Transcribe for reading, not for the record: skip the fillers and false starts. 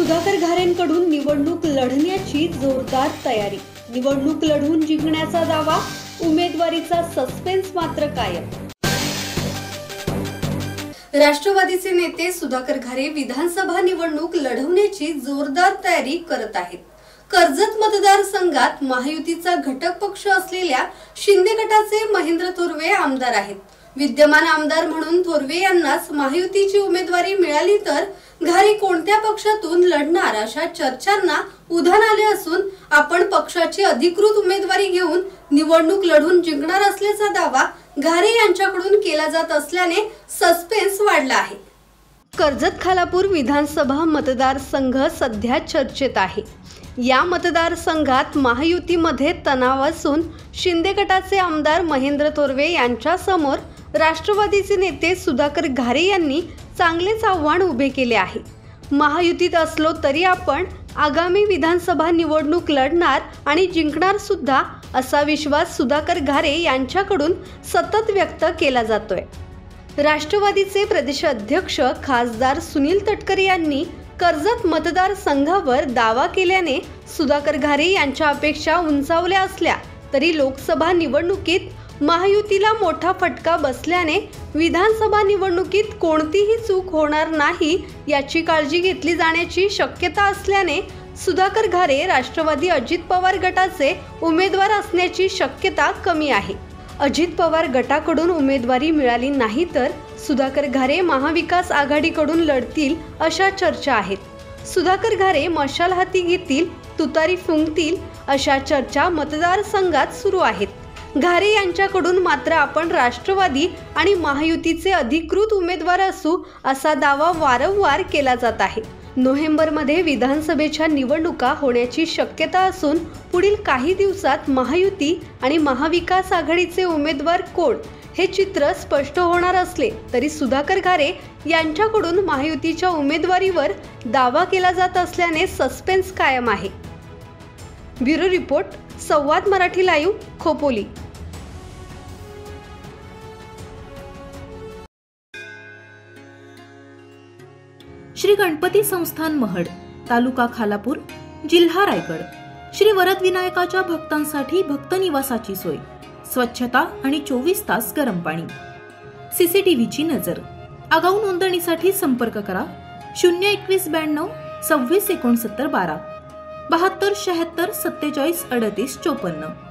सुधाकर घारेंकडून निवडणूक लढण्याची जोरदार तयारी। निवडणूक लढवून जिंकण्याचा दावा, उमेदवारीचा सस्पेन्स मात्र कायम। राष्ट्रवादीचे नेते सुधाकर घारे विधानसभा निवडणूक लढवण्याची जोरदार तयारी करत आहेत। कर्जत मतदारसंघात महायुतीचा घटक पक्ष असलेल्या शिंदे गटाचे महेंद्र थोरवे आमदार आहेत। विद्यमान आमदार म्हणून थोरवे यांनाच महायुतीची उमेदवारी मिळाली तर घारे कोणत्या पक्षातून लढणार अशा चर्चांना उधाण आले असून आपण पक्षाची अधिकृत उमेदवारी घेऊन निवडणूक लढवून जिंकणार असल्याचा दावा घारे यांच्याकडून केला जात असल्याने सस्पेन्स वाढला आहे। कर्जत खालापूर विधानसभा मतदारसंघ सध्या चर्चेत आहे। या मतदारसंघात महायुतीमध्ये तणाव असून शिंदे गटाचे आमदार महेंद्र थोरवे यांच्या समोर राष्ट्रवादीचे नेते सुधाकर घारे यांनी चांगलेच आव्हान उभे केले आहे। महायुतीत असलो तरी आपण आगामी विधानसभा निवडणूक लढणार आणि जिंकणार सुद्धा असा विश्वास सुधाकर घारे यांच्याकडून सतत व्यक्त केला जातोय। राष्ट्रवादीचे प्रदेशाध्यक्ष खासदार सुनील तटकरे यांनी कर्जत मतदारसंघावर दावा केल्याने सुधाकर घारे यांच्या अपेक्षा उंचावल्या असल्या तरी लोकसभा निवडणुकीत महायुतीला मोठा फटका बसल्याने विधानसभा निवडणुकीत कोणतीही चूक होणार नाही याची काळजी घेतली जाण्याची शक्यता असल्याने सुधाकर घारे राष्ट्रवादी अजित पवार गटाचे उमेदवार असण्याची शक्यता कमी आहे। अजित पवार गटाकडून उमेदवारी मिळाली नाही तर सुधाकर घारे महाविकास आघाडीकडून लढतील अशा चर्चा आहेत। सुधाकर घारे मशाल हाती घेतील, तुतारी फुंकतील अशा चर्चा मतदारसंघात सुरू आहेत। घारे यांच्याकडून मात्र आपण राष्ट्रवादी आणि महायुतीचे अधिकृत उमेदवार असू असा दावा वारंवार केला जात आहे। नोव्हेंबरमध्ये विधानसभेच्या निवडणुका होण्याची शक्यता असून पुढील काही दिवसात महायुती आणि महाविकास आघाडीचे उमेदवार कोण हे चित्र स्पष्ट होणार असले तरी सुधाकर घारे यांच्याकडून महायुतीच्या उमेदवारीवर दावा केला जात असल्याने सस्पेन्स कायम आहे। Bureau report, Samvad Marathi live, Khopoli. Shri Ganpati Sansthan Mahad, तालुका खालापूर, जिल्हा रायगड। श्री वरद विनायकाच्या भक्तांसाठी भक्त निवासाची सोय, स्वच्छता आणि 24 तास गरम पाणी, सीसीटीव्हीची नजर। आगाऊ नोंदणीसाठी संपर्क करा 02192 26 69 12 72 76 47 38 54।